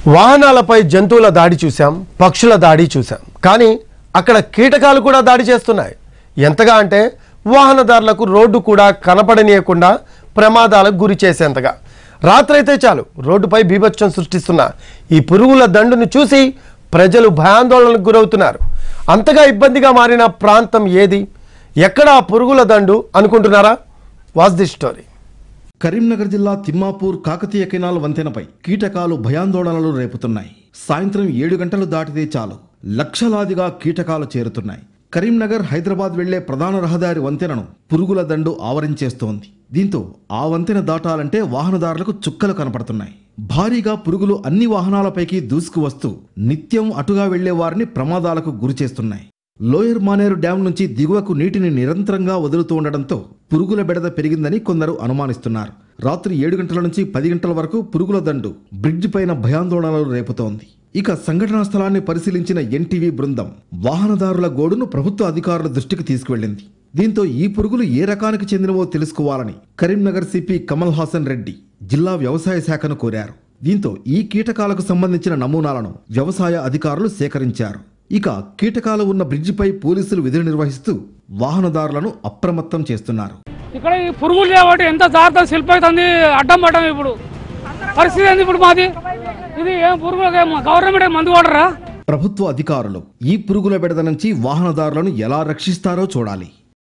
వాహనాలపై జంతువుల దాడి చూసాం, పక్షుల దాడి చూసాం. కానీ అక్కడ కీటకాలు కూడా దాడి చేస్తున్నాయి. ఎంతగా అంటే వాహనదారులకు రోడ్డు కూడా కనపడనీయకుండా ప్రమాదాలకు గురి చేసేంతగా. రాత్రైతే చాలు రోడ్డుపై బీభత్సం సృష్టిస్తున్న ఈ పురుగుల దండును చూసి ప్రజలు భయాందోళనకు గురవుతున్నారు. అంతగా ఇబ్బందిగా మారిన ప్రాంతం ఏది? ఎక్కడ ఆ పురుగుల దండు అనుకుంటున్నారా? Watch the story. కరీంనగర్ జిల్లా తిమ్మాపూర్ కాకతీయ కెనాల్ వంతెనపై కీటకాలు భయాందోళనలు రేపుతున్నాయి. సాయంత్రం 7 గంటలు దాటితే చాలు లక్షలాదిగా కీటకాలు చేరుతున్నాయి. కరీంనగర్ హైదరాబాద్ వెళ్లే ప్రధాన రహదారి వంతెనను పురుగుల దండు ఆవరించేస్తోంది. దీంతో ఆ వంతెన దాటాలంటే వాహనదారులకు చుక్కలు కనపడుతున్నాయి. భారీగా పురుగులు అన్ని వాహనాలపైకి దూసుకు వస్తూ నిత్యం అటుగా వెళ్లే వారిని ప్రమాదాలకు గురి చేస్తున్నాయి. లోయర్ మానేరు డ్యాం నుంచి దిగువకు నీటిని నిరంతరంగా వదులుతూ ఉండడంతో పురుగుల బెడద పెరిగిందని కొందరు అనుమానిస్తున్నారు. రాత్రి 7 గంటల నుంచి 10 గంటల వరకు పురుగుల దండు బ్రిడ్జి పైన భయాందోళనలు రేపుతోంది. ఇక సంఘటనా స్థలాన్ని పరిశీలించిన NTV బృందం వాహనదారుల గోడును ప్రభుత్వ అధికారుల దృష్టికి తీసుకువెళ్లింది. దీంతో ఈ పురుగులు ఏ రకానికి చెందినవో తెలుసుకోవాలని కరీంనగర్ సిపి కమల్ హాసన్ రెడ్డి జిల్లా వ్యవసాయ శాఖను కోరారు. దీంతో ఈ కీటకాలకు సంబంధించిన నమూనాలను వ్యవసాయ అధికారులు సేకరించారు. ఇక కీటకాలు ఉన్న బ్రిడ్జిపై పోలీసులు విధులు నిర్వహిస్తూ వాహనదారులను అప్రమత్తం చేస్తున్నారు. ఇక్కడ ఈ పురుగులు కాబట్టి ఎంత జాగ్రత్త శిల్పవుతుంది, అడ్డం పడ్డం. ఇప్పుడు పరిస్థితి ఏంది? ఇప్పుడు మాది ఇది ఏం పురుగులు గవర్నమెంట్ మందు వాడరా? ప్రభుత్వ అధికారులు ఈ పురుగుల బెడద నుంచి వాహనదారులను ఎలా రక్షిస్తారో చూడాలి.